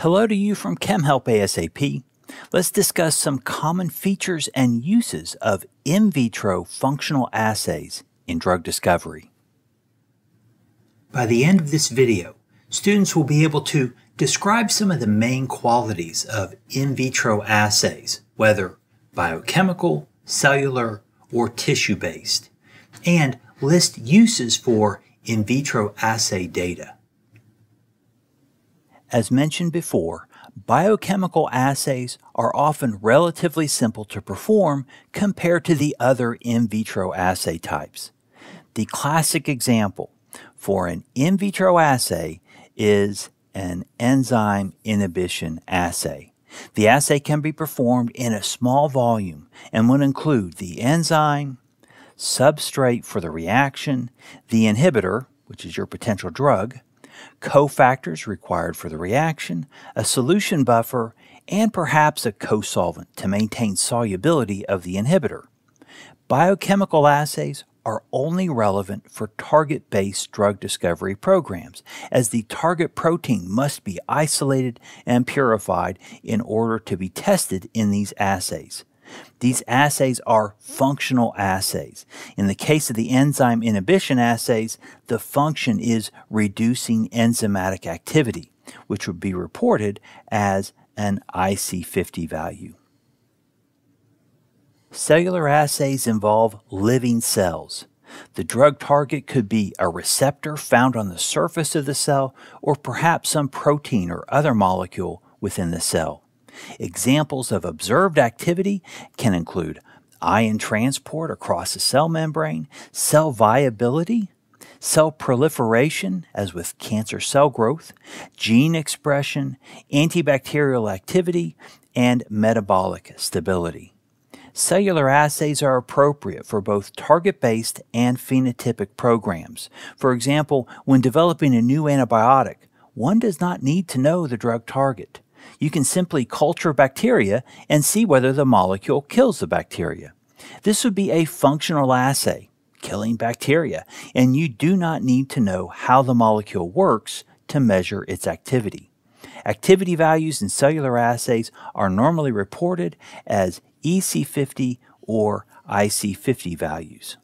Hello to you from Chem Help ASAP. Let's discuss some common features and uses of in vitro functional assays in drug discovery. By the end of this video, students will be able to describe some of the main qualities of in vitro assays, whether biochemical, cellular, or tissue-based, and list uses for in vitro assay data. As mentioned before, biochemical assays are often relatively simple to perform compared to the other in vitro assay types. The classic example for an in vitro assay is an enzyme inhibition assay. The assay can be performed in a small volume and would include the enzyme, substrate for the reaction, the inhibitor, which is your potential drug, cofactors required for the reaction, a solution buffer, and perhaps a cosolvent to maintain solubility of the inhibitor. Biochemical assays are only relevant for target-based drug discovery programs, as the target protein must be isolated and purified in order to be tested in these assays. These assays are functional assays. In the case of the enzyme inhibition assays, the function is reducing enzymatic activity, which would be reported as an IC50 value. Cellular assays involve living cells. The drug target could be a receptor found on the surface of the cell, or perhaps some protein or other molecule within the cell. Examples of observed activity can include ion transport across the cell membrane, cell viability, cell proliferation, as with cancer cell growth, gene expression, antibacterial activity, and metabolic stability. Cellular assays are appropriate for both target-based and phenotypic programs. For example, when developing a new antibiotic, one does not need to know the drug target. You can simply culture bacteria and see whether the molecule kills the bacteria. This would be a functional assay, killing bacteria, and you do not need to know how the molecule works to measure its activity. Activity values in cellular assays are normally reported as EC50 or IC50 values.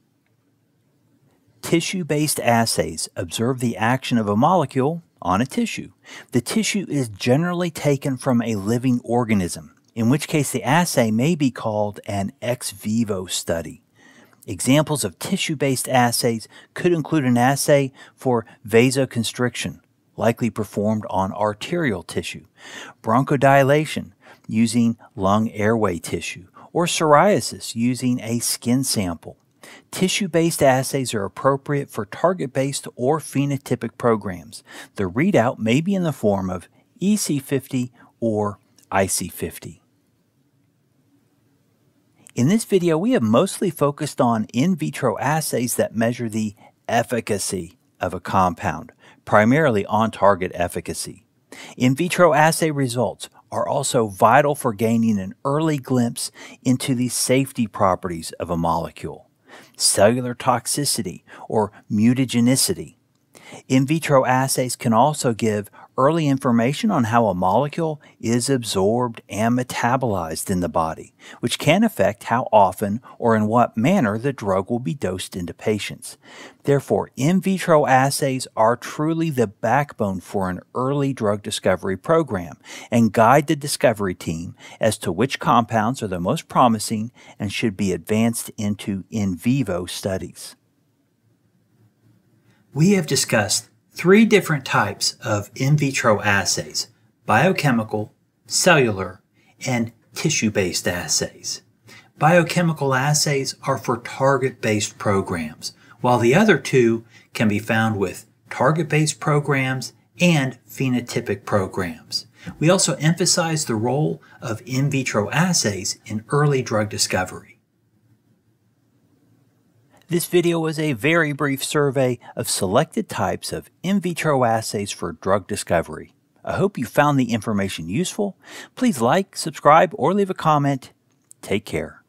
Tissue-based assays observe the action of a molecule on a tissue. The tissue is generally taken from a living organism, in which case the assay may be called an ex vivo study. Examples of tissue-based assays could include an assay for vasoconstriction, likely performed on arterial tissue, bronchodilation using lung airway tissue, or psoriasis using a skin sample. Tissue-based assays are appropriate for target-based or phenotypic programs. The readout may be in the form of EC50 or IC50. In this video, we have mostly focused on in vitro assays that measure the efficacy of a compound, primarily on-target efficacy. In vitro assay results are also vital for gaining an early glimpse into the safety properties of a molecule, cellular toxicity, or mutagenicity. In vitro assays can also give early information on how a molecule is absorbed and metabolized in the body, which can affect how often or in what manner the drug will be dosed into patients. Therefore, in vitro assays are truly the backbone for an early drug discovery program and guide the discovery team as to which compounds are the most promising and should be advanced into in vivo studies. We have discussed three different types of in vitro assays: biochemical, cellular, and tissue-based assays. Biochemical assays are for target-based programs, while the other two can be found with target-based programs and phenotypic programs. We also emphasize the role of in vitro assays in early drug discovery. This video was a very brief survey of selected types of in vitro assays for drug discovery. I hope you found the information useful. Please like, subscribe, or leave a comment. Take care.